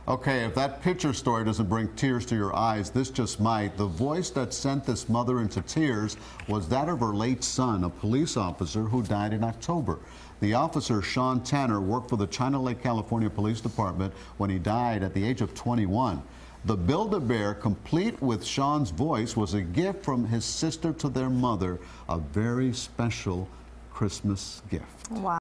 Okay, if that picture story doesn't bring tears to your eyes, this just might. The voice that sent this mother into tears was that of her late son, a police officer who died in October. The officer, Sean Tanner, worked for the China Lake, California Police Department when he died at the age of 21. The Build-A-Bear, complete with Sean's voice, was a gift from his sister to their mother, a very special Christmas gift. Wow.